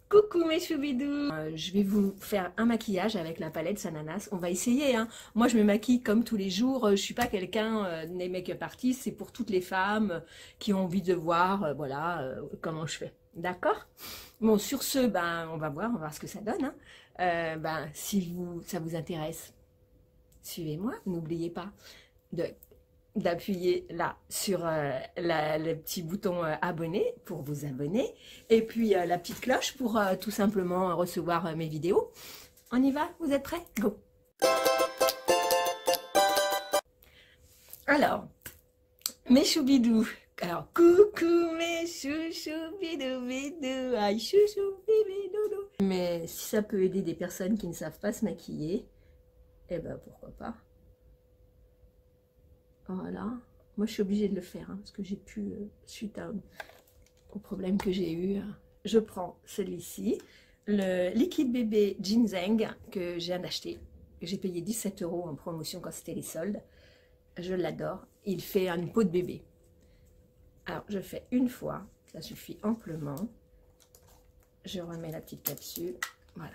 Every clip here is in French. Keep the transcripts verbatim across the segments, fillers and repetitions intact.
Coucou mes choubidous, euh, je vais vous faire un maquillage avec la palette Sananas. On va essayer, hein. Moi je me maquille comme tous les jours. Je suis pas quelqu'un euh, des make-up artistes. C'est pour toutes les femmes euh, qui ont envie de voir, euh, voilà, euh, comment je fais. D'accord? Bon, sur ce, ben on va voir, on va voir ce que ça donne. Hein. Euh, ben si vous, ça vous intéresse, suivez-moi. N'oubliez pas de d'appuyer là sur euh, la, le petit bouton euh, abonner pour vous abonner et puis euh, la petite cloche pour euh, tout simplement recevoir euh, mes vidéos. On y va? Vous êtes prêts? Go! Alors, mes choubidous. Alors, coucou mes chouchou bidou bidou, aïe chouchou bidou. Mais si ça peut aider des personnes qui ne savent pas se maquiller, eh ben pourquoi pas. Voilà, moi je suis obligée de le faire hein, parce que j'ai pu, euh, suite à, au problème que j'ai eu, je prends celui-ci, le liquide bébé ginseng que j'ai d'acheter. J'ai payé dix-sept euros en promotion quand c'était les soldes. Je l'adore, il fait une peau de bébé. Alors je fais une fois, ça suffit amplement. Je remets la petite capsule, voilà.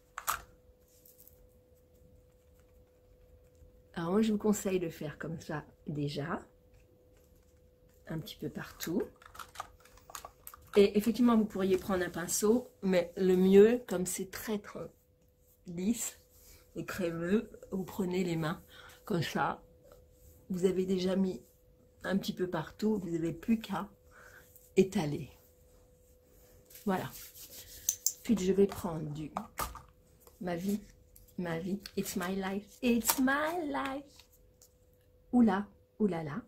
Alors moi je vous conseille de faire comme ça déjà, un petit peu partout. Et effectivement vous pourriez prendre un pinceau, mais le mieux, comme c'est très très lisse et crémeux, vous prenez les mains comme ça. Vous avez déjà mis un petit peu partout, vous n'avez plus qu'à étaler. Voilà. Puis je vais prendre du ma vie. Ma vie, it's my life, it's my life. Oula, oulala.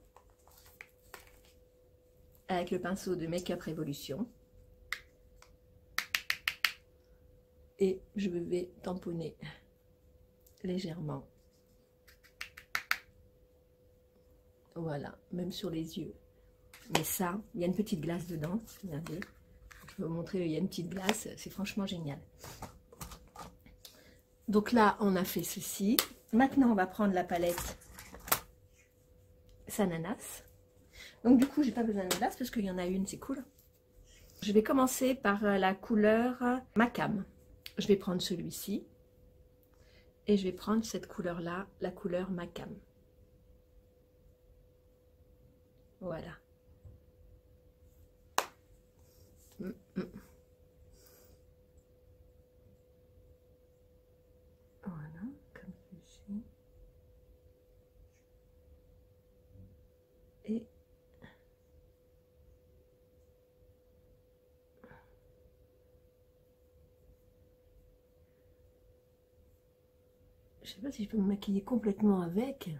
Avec le pinceau de Make-up Révolution. Et je vais tamponner légèrement. Voilà, même sur les yeux. Mais ça, il y a une petite glace dedans. Regardez, je vais vous montrer, il y a une petite glace. C'est franchement génial. Donc là, on a fait ceci. Maintenant, on va prendre la palette Sananas. Donc du coup, j'ai pas besoin de glace parce qu'il y en a une, c'est cool. Je vais commencer par la couleur Macam. Je vais prendre celui-ci. Et je vais prendre cette couleur-là, la couleur Macam. Voilà. Mm -mm. Voilà, comme ceci. Et je sais pas si je peux me maquiller complètement avec.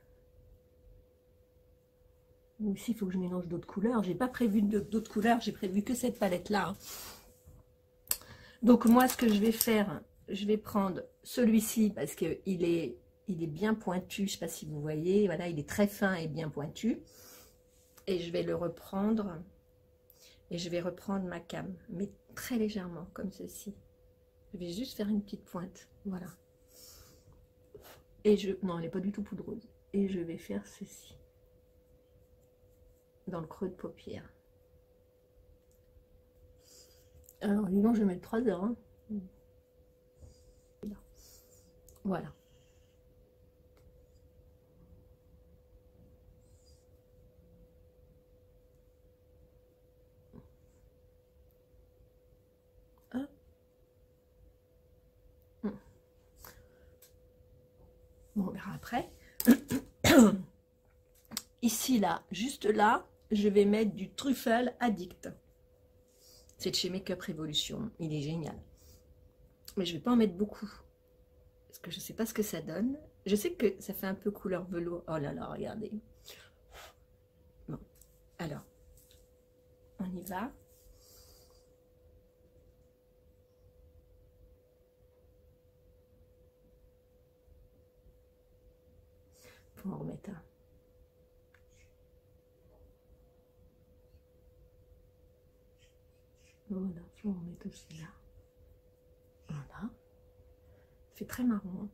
Ou ici, il faut que je mélange d'autres couleurs. J'ai pas prévu d'autres couleurs, j'ai prévu que cette palette-là. Donc moi, ce que je vais faire, je vais prendre celui-ci parce qu'il est, il est bien pointu. Je ne sais pas si vous voyez. Voilà, il est très fin et bien pointu. Et je vais le reprendre. Et je vais reprendre ma cam, mais très légèrement, comme ceci. Je vais juste faire une petite pointe. Voilà. Et je... Non, elle n'est pas du tout poudreuse. Et je vais faire ceci. Dans le creux de paupière. Alors, dis donc, je vais mettre trois heures. Hein. Voilà. Hop. Bon, on verra après. Ici, là, juste là, je vais mettre du Truffle Addict. C'est de chez Make-up Révolution. Il est génial. Mais je ne vais pas en mettre beaucoup. Parce que je ne sais pas ce que ça donne. Je sais que ça fait un peu couleur velours. Oh là là, regardez. Bon, alors, on y va. Faut en remettre un. Voilà, faut en remettre aussi là. Voilà. C'est très marron.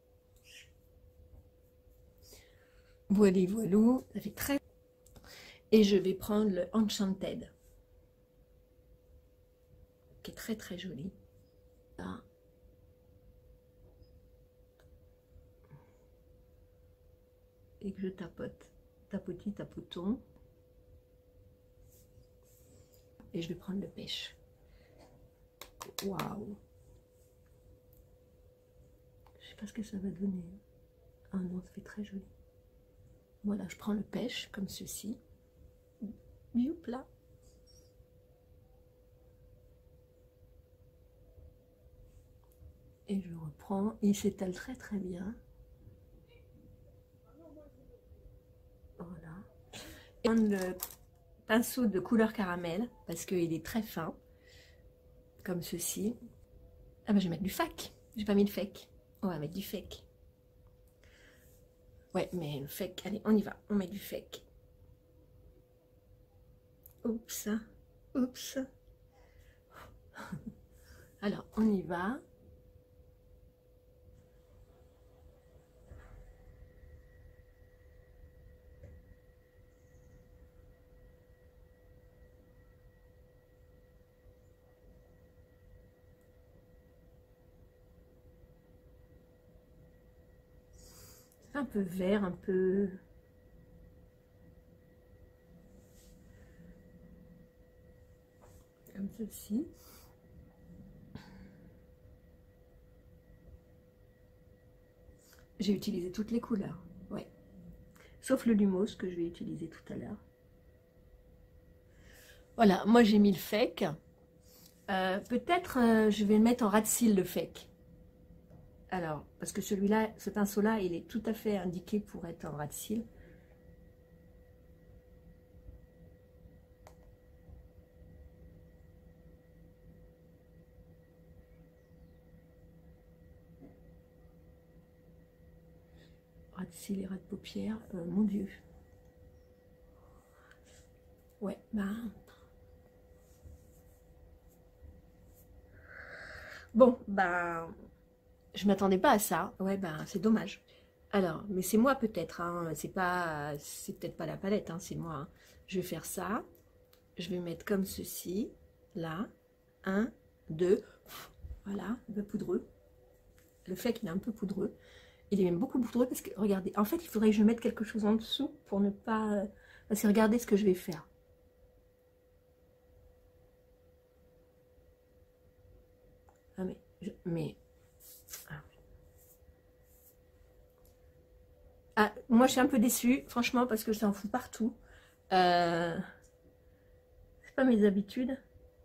Voilà, voilou, ça fait très... Et je vais prendre le Enchanted, qui est très très joli. Là. Et que je tapote, tapoti, tapoton. Et je vais prendre le pêche. Waouh! Je sais pas ce que ça va donner. Ah non, ça fait très joli. Voilà, je prends le pêche comme ceci. Youp là. Et je reprends. Il s'étale très très bien. Voilà. Et on le pinceau de couleur caramel parce qu'il est très fin. Comme ceci. Ah ben je vais mettre du fake. J'ai pas mis le fake. On va mettre du fake. Ouais, mais le fake. Allez, on y va. On met du fake. Oups. Oups. Alors, on y va. Un peu vert, un peu... comme ceci. J'ai utilisé toutes les couleurs, ouais. Sauf le Lumos que je vais utiliser tout à l'heure. Voilà, moi j'ai mis le fake. Euh, Peut-être euh, je vais le mettre en ras de cils le fake. Alors, parce que celui-là, ce pinceau-là, il est tout à fait indiqué pour être en ras de cils. Ras de cils et ras de paupières, euh, mon Dieu. Ouais, ben... Bon, ben... je m'attendais pas à ça. Ouais, ben, c'est dommage. Alors, mais c'est moi peut-être, hein. C'est pas... c'est peut-être pas la palette, hein, c'est moi. Hein. Je vais faire ça. Je vais mettre comme ceci. Là. Un, deux. Voilà, un peu poudreux. Le fait qu'il est un peu poudreux. Il est même beaucoup poudreux parce que, regardez, en fait, il faudrait que je mette quelque chose en dessous pour ne pas... Parce que regardez ce que je vais faire. Ah, mais... Je... mais... Ah. Ah, moi, je suis un peu déçue, franchement, parce que ça en fout partout. Euh... C'est pas mes habitudes.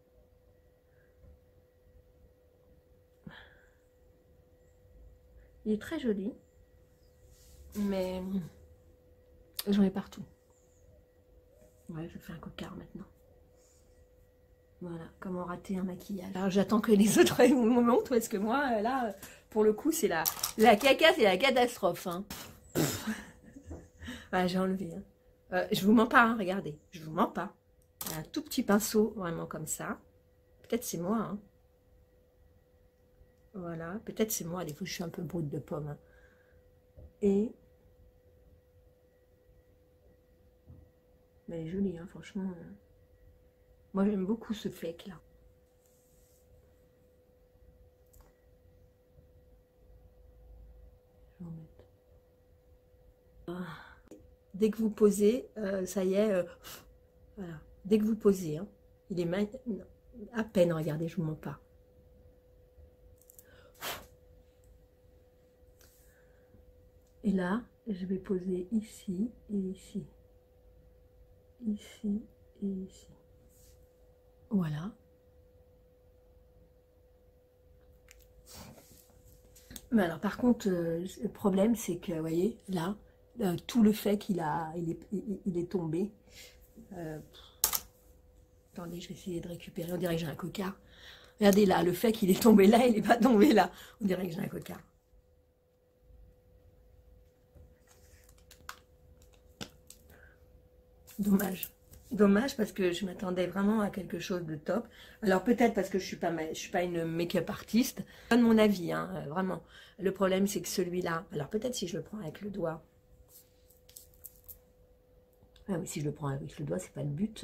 Il est très joli. Mais j'en ai partout. Ouais, je fais un cocard maintenant. Voilà, comment rater un maquillage. Alors j'attends que les autres me montrent parce que moi, là, pour le coup, c'est la, la caca, c'est la catastrophe. Hein. Voilà, j'ai enlevé. Hein. Euh, je vous mens pas, hein, regardez. Je vous mens pas. Un tout petit pinceau, vraiment comme ça. Peut-être c'est moi. Hein. Voilà, peut-être c'est moi. Des fois, je suis un peu brute de pomme. Hein. Et... mais elle est jolie, hein, franchement. Moi, j'aime beaucoup ce fake-là. Je vais en mettre. Ah. Dès que vous posez, euh, ça y est, euh, voilà. Dès que vous posez, hein, il est mal... à peine, regardez, je vous mens pas. Et là, je vais poser ici et ici. Ici et ici. Voilà. Mais alors par contre, euh, le problème c'est que, vous voyez, là, euh, tout le fait qu'il a, il est, il, il est tombé. Euh, attendez, je vais essayer de récupérer. On dirait que j'ai un cocard. Regardez là, le fait qu'il est tombé là, il n'est pas tombé là. On dirait que j'ai un cocard. Dommage. Dommage parce que je m'attendais vraiment à quelque chose de top. Alors peut-être parce que je suis pas je suis pas une make-up artiste. Je donne mon avis, hein, euh, vraiment. Le problème c'est que celui-là, alors peut-être si je le prends avec le doigt. Ah oui, si je le prends avec le doigt, c'est pas le but.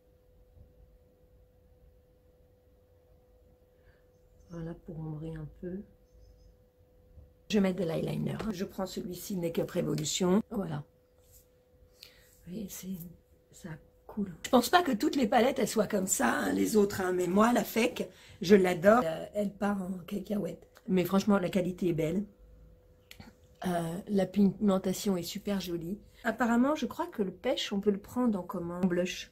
Voilà, pour ombrer un peu. Je vais mettre de l'eyeliner. Je prends celui-ci, Makeup Revolution. Voilà. Vous voyez, c'est ça cool. Je pense pas que toutes les palettes, elles soient comme ça, hein, les autres. Hein, mais moi, la Fake, je l'adore. Euh, elle part en cacahuète. Mais franchement, la qualité est belle. Euh, la pigmentation est super jolie. Apparemment, je crois que le pêche, on peut le prendre en comment blush.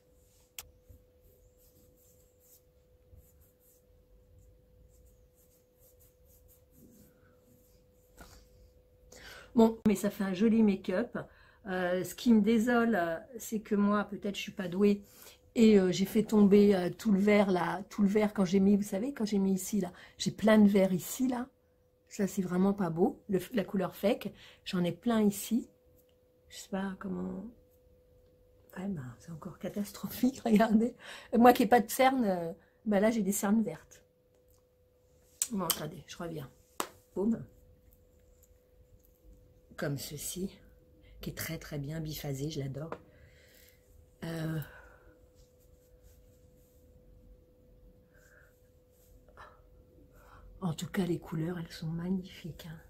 Bon, mais ça fait un joli make-up. Euh, ce qui me désole, c'est que moi, peut-être, je suis pas douée. Et euh, j'ai fait tomber euh, tout le vert, là. Tout le vert, quand j'ai mis, vous savez, quand j'ai mis ici, là. J'ai plein de vert ici, là. Ça, c'est vraiment pas beau. Le, la couleur Fake. J'en ai plein ici. Je sais pas comment... Ouais, ben, c'est encore catastrophique, regardez. Moi qui n'ai pas de cernes, euh, ben là, j'ai des cernes vertes. Bon, attendez, je reviens. Boum. Comme ceci, qui est très très bien biphasé, je l'adore. Euh... En tout cas, les couleurs, elles sont magnifiques. Hein.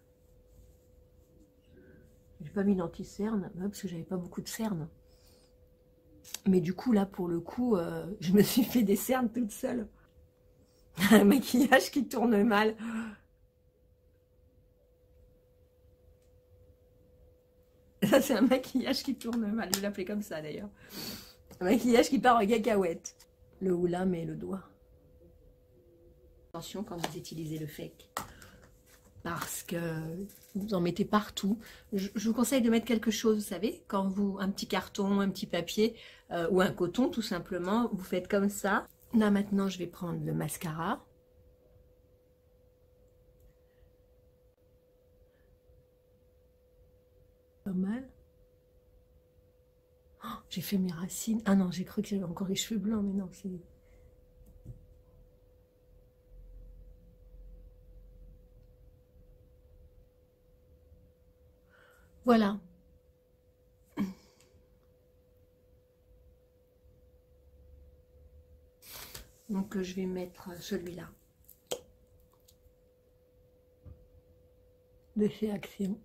J'ai pas mis d'anti-cerne, parce que j'avais pas beaucoup de cernes. Mais du coup, là, pour le coup, euh, je me suis fait des cernes toute seule. Un maquillage qui tourne mal. Ça, c'est un maquillage qui tourne mal. Je vais l'appeler comme ça, d'ailleurs. Un maquillage qui part en cacahuète. Le houla, mais le doigt. Attention quand vous utilisez le Fake. Parce que vous en mettez partout. Je, je vous conseille de mettre quelque chose, vous savez, quand vous, un petit carton, un petit papier, euh, ou un coton, tout simplement, vous faites comme ça. Là, maintenant, je vais prendre le mascara. Pas mal. Oh, j'ai fait mes racines. Ah non, j'ai cru que j'avais encore les cheveux blancs, mais non, c'est... Voilà. Donc, je vais mettre celui-là. De chez Action.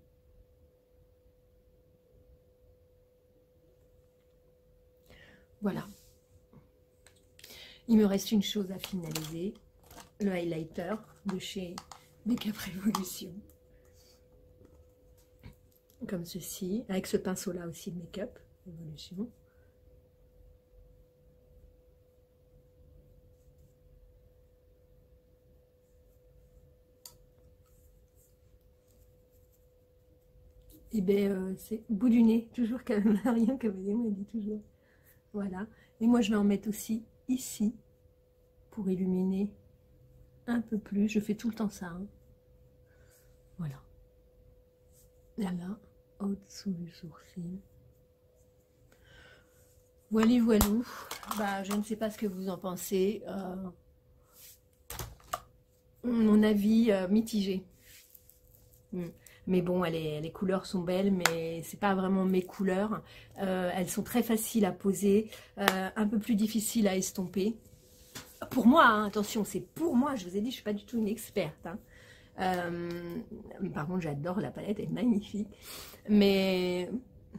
Voilà. Il me reste une chose à finaliser. Le highlighter de chez Makeup Revolution. Comme ceci. Avec ce pinceau-là aussi de Makeup Revolution. Et bien, euh, c'est au bout du nez. Toujours quand même rien que vous voyez, on dit toujours. Voilà. Et moi, je vais en mettre aussi ici pour illuminer un peu plus. Je fais tout le temps ça. Hein. Voilà. Là, là, au-dessous du sourcil. Voilà, voilà. Bah, je ne sais pas ce que vous en pensez. Euh, mon avis euh, mitigé. Mm. Mais bon, elle est, les couleurs sont belles, mais c'est pas vraiment mes couleurs. Euh, elles sont très faciles à poser, euh, un peu plus difficiles à estomper. Pour moi, hein, attention, c'est pour moi. Je vous ai dit, je suis pas du tout une experte. Hein. Euh, par contre, j'adore la palette, elle est magnifique. Mais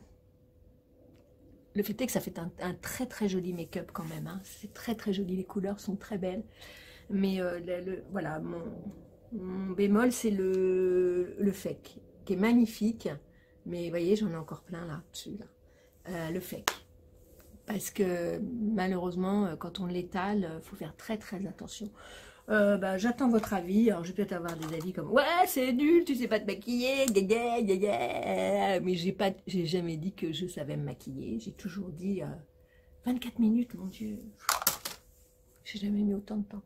le fait est que ça fait un, un très très joli make-up quand même. Hein. C'est très très joli, les couleurs sont très belles. Mais euh, le, le, voilà, mon... Mon bémol, c'est le, le Fake, qui est magnifique. Mais vous voyez, j'en ai encore plein là-dessus. Là. Euh, le Fake. Parce que malheureusement, quand on l'étale, il faut faire très très attention. Euh, bah, j'attends votre avis. Alors, je vais peut-être avoir des avis comme « Ouais, c'est nul, tu sais pas te maquiller. Gaga, gaga. » Mais j'ai pas, j'ai jamais dit que je savais me maquiller. J'ai toujours dit euh, vingt-quatre minutes, mon Dieu. J'ai jamais mis autant de temps.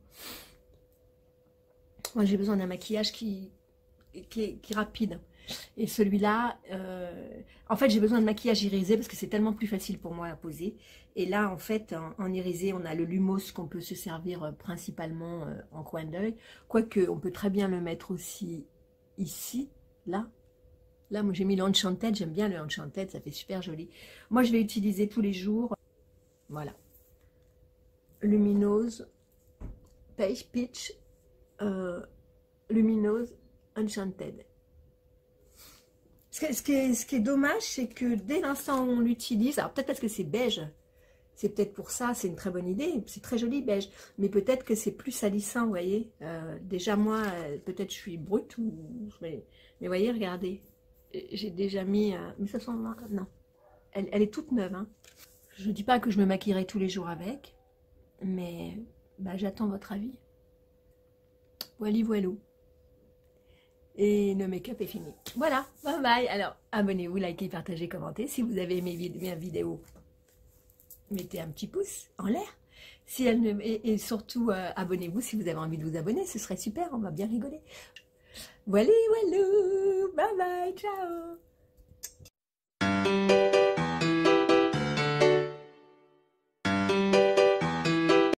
Moi, j'ai besoin d'un maquillage qui, qui, est, qui est rapide. Et celui-là, euh, en fait, j'ai besoin de maquillage irisé parce que c'est tellement plus facile pour moi à poser. Et là, en fait, en, en irisé, on a le Lumos qu'on peut se servir euh, principalement euh, en coin d'œil. Quoique, on peut très bien le mettre aussi ici, là, Là, moi, j'ai mis le Enchanted. J'aime bien le Enchanted. Ça fait super joli. Moi, je vais utiliser tous les jours. Voilà. Luminose. Page Peach. Euh, luminose. Enchanted. Ce, ce, qui est, ce qui est dommage, c'est que dès l'instant où on l'utilise, alors peut-être parce que c'est beige, c'est peut-être pour ça, c'est une très bonne idée, c'est très joli beige, mais peut-être que c'est plus salissant, vous voyez. Euh, déjà moi, euh, peut-être je suis brute, ou, mais, mais voyez, regardez, j'ai déjà mis, euh, mais ça sent, non, elle, elle est toute neuve, hein. Je ne dis pas que je me maquillerai tous les jours avec, mais bah, j'attends votre avis. Voilà, voilà. Et le make-up est fini. Voilà, bye bye. Alors, abonnez-vous, likez, partagez, commentez. Si vous avez aimé mes vidéos, mettez un petit pouce en l'air. Si elle ne, et, et surtout, euh, abonnez-vous si vous avez envie de vous abonner. Ce serait super, on va bien rigoler. Voilà, voilà. Bye bye, ciao.